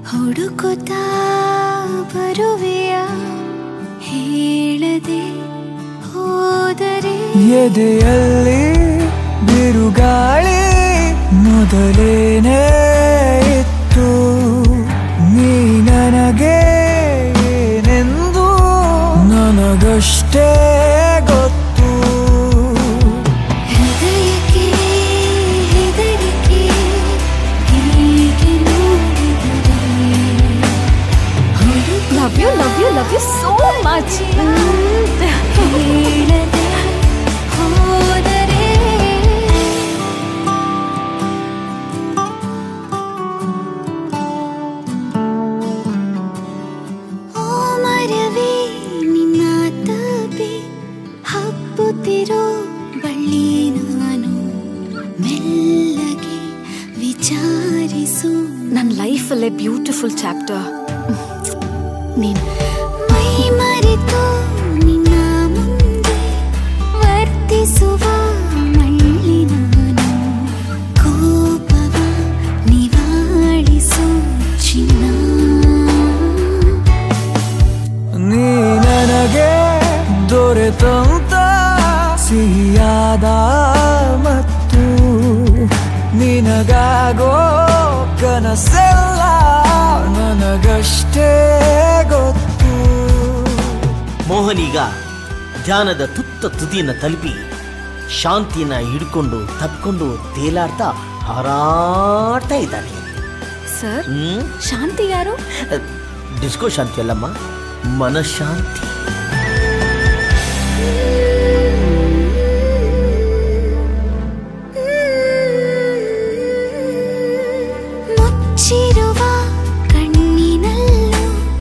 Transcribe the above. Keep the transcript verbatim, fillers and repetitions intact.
ಹುಡುಕುತ್ತಾ ಬರುವೆಯ ಹೇಳದೆ ಹೋದರೆ ಎದೆಯಲ್ಲಿ ಬಿರುಗಾಳಿ ಮೊದಲೇನೇ ಇತ್ತು ನೀ ನನಗೆ ಏನೆಂದು ನನಗಷ್ಟೇ ಗೊತ್ತು ಹೃದಯಕ್ಕೆ ಹೆದರಿಕೆ ಹೀಗೆ ನೋಡಿದರೆ love you love you love you so much ಹೇಳದೆ ಹೋದರೆ ಓ ಮರವೇ ನಿನ್ನ ತಪೆ ಹಬ್ಬುತ್ತಿರೋ ಬಳ್ಳಿ ನಾನು ಮೆಲ್ಲಗೆ ವಿಚಾರಿಸು ನನ್ನ ಲೈಫಲ್ಲೇ ಬ್ಯೂಟಿಫುಲ್ ಚಾಪ್ಟರ್ ನೀನು ಮೈ ಮರೆತು ನಿನ್ನ ಮುಂದೆ ವರ್ತಿಸುವ ಮಳ್ಳಿ ನಾನು ಕೋಪವ ನಿವಾಳಿಸು ಚಿನ್ನ ನೀ ನನಗೆ ದೊರೆತಂತ ಸಿಹಿಯಾದ ಮತ್ತು ನಿನಗಾಗೋ ಕನಸೆಲ್ಲ ನನಗಷ್ಟೇ ಗೊತ್ತು. ಮೋಹನೀಗ ಧ್ಯಾನದ ತುತ್ತ ತುದಿಯನ್ನು ತಲುಪಿ ಶಾಂತಿನ ಹಿಡ್ಕೊಂಡು ತಪ್ಪಿಕೊಂಡು ತೇಲಾಡ್ತಾ ಹಾರಾಡ್ತಾ ಇದ್ದಾನೆ. ಸರ್ ಶಾಂತಿ ಯಾರು? ಡಿಸ್ಕೋ ಶಾಂತಿ ಅಲ್ಲಮ್ಮ, ಮನಃಶಾಂತಿ.